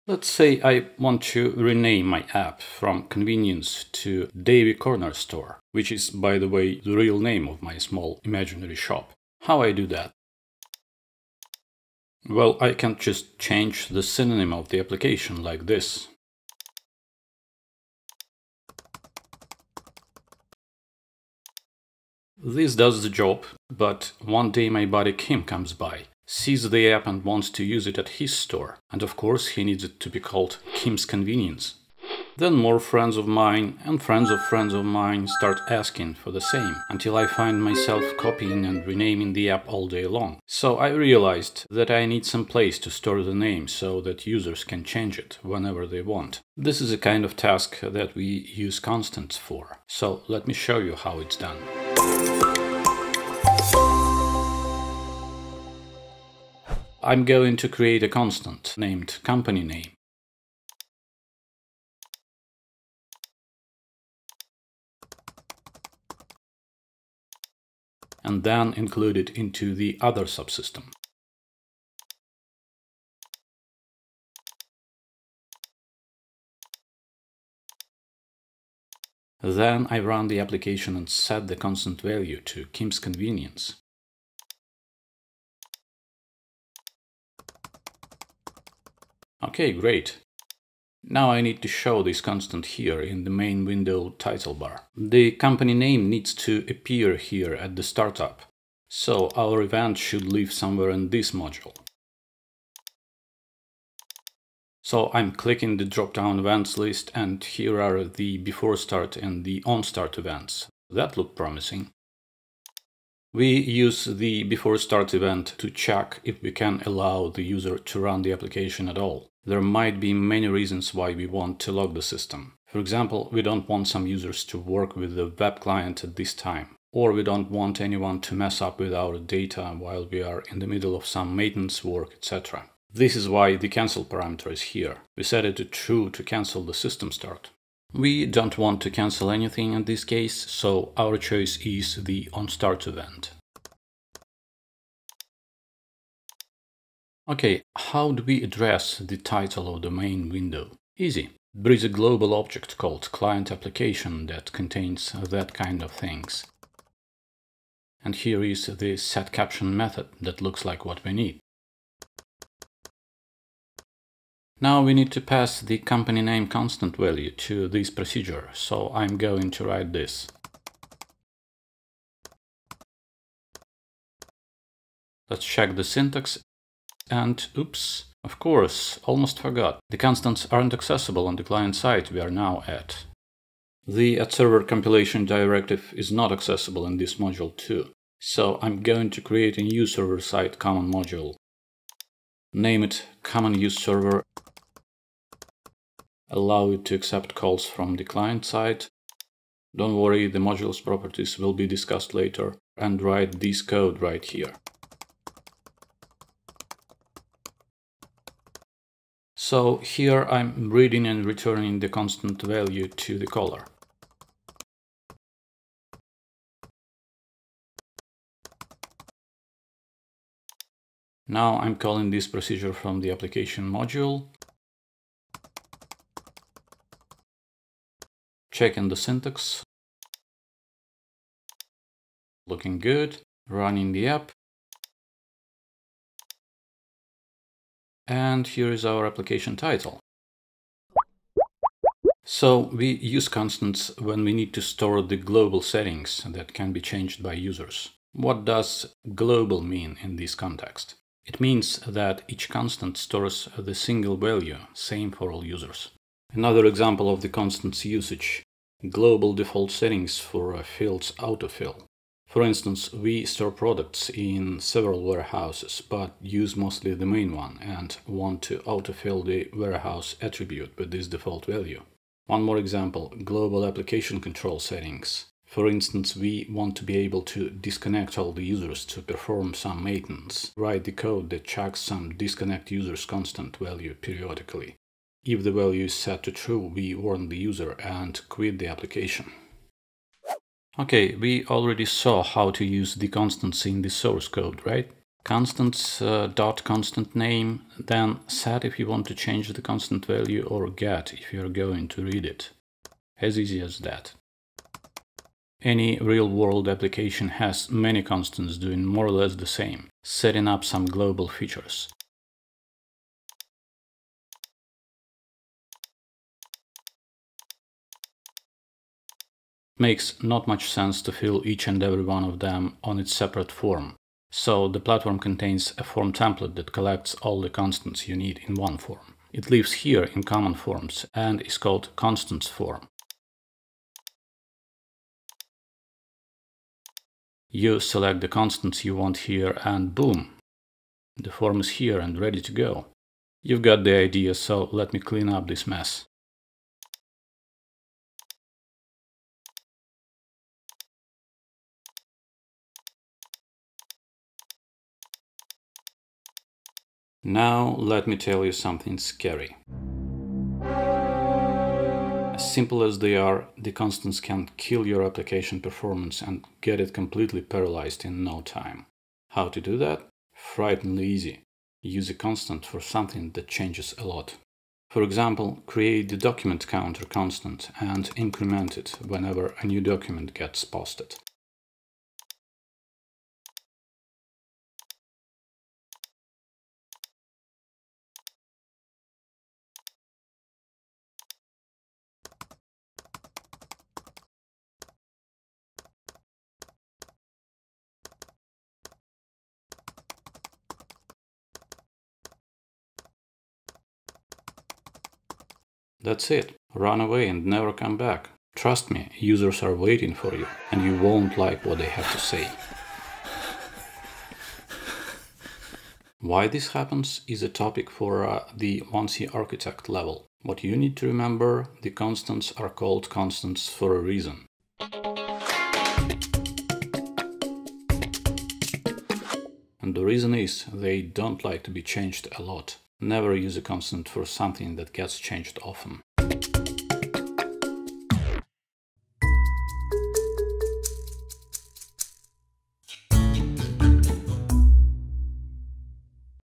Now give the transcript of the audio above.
Let's say I want to rename my app from Convenience to Davie Corner Store, which is, by the way, the real name of my small imaginary shop. How I do that? Well, I can just change the synonym of the application like this. This does the job, but one day my buddy Kim comes by, sees the app and wants to use it at his store, and of course he needs it to be called Kim's Convenience. Then more friends of mine and friends of mine start asking for the same, until I find myself copying and renaming the app all day long. So I realized that I need some place to store the name so that users can change it whenever they want. This is a kind of task that we use constants for. So let me show you how it's done. I'm going to create a constant named company name. And then include it into the other subsystem. Then I run the application and set the constant value to Kim's Convenience. Okay, great. Now I need to show this constant here in the main window title bar. The company name needs to appear here at the startup, so our event should live somewhere in this module. So I'm clicking the drop-down events list, and here are the before start and the on start events. That look promising. We use the before start event to check if we can allow the user to run the application at all. There might be many reasons why we want to lock the system. For example, we don't want some users to work with the web client at this time, or we don't want anyone to mess up with our data while we are in the middle of some maintenance work, etc. This is why the cancel parameter is here. We set it to true to cancel the system start. We don't want to cancel anything in this case, so our choice is the onStart event. Okay, how do we address the title of the main window? Easy. There is a global object called client application that contains that kind of things. And here is the setCaption method that looks like what we need. Now we need to pass the company name constant value to this procedure, so I'm going to write this. Let's check the syntax. And oops, of course, almost forgot. The constants aren't accessible on the client side we are now at. The @server compilation directive is not accessible in this module too. So I'm going to create a new server-side common module. Name it common use server. Allow it to accept calls from the client side. Don't worry, the module's properties will be discussed later. And write this code right here. So here I'm reading and returning the constant value to the caller. Now I'm calling this procedure from the application module. Checking the syntax. Looking good. Running the app. And here is our application title. So we use constants when we need to store the global settings that can be changed by users. What does global mean in this context? It means that each constant stores the single value, same for all users. Another example of the constant's usage: global default settings for fields autofill. For instance, we store products in several warehouses, but use mostly the main one and want to autofill the warehouse attribute with this default value. One more example: global application control settings. For instance, we want to be able to disconnect all the users to perform some maintenance. Write the code that checks some disconnect users constant value periodically. If the value is set to true, we warn the user and quit the application. Okay, we already saw how to use the constants in the source code, right? Constants dot constant name, then set if you want to change the constant value or get if you're going to read it. As easy as that. Any real-world application has many constants doing more or less the same, setting up some global features. Makes not much sense to fill each and every one of them on its separate form. So the platform contains a form template that collects all the constants you need in one form. It lives here in common forms and is called constants form. You select the constants you want here and boom! The form is here and ready to go. You've got the idea, so let me clean up this mess. Now let me tell you something scary. As simple as they are, the constants can kill your application performance and get it completely paralyzed in no time. How to do that? Frighteningly easy. Use a constant for something that changes a lot. For example, create the document counter constant and increment it whenever a new document gets posted. That's it. Run away and never come back. Trust me, users are waiting for you, and you won't like what they have to say. Why this happens is a topic for the 1C architect level. What you need to remember, the constants are called constants for a reason. And the reason is they don't like to be changed a lot. Never use a constant for something that gets changed often.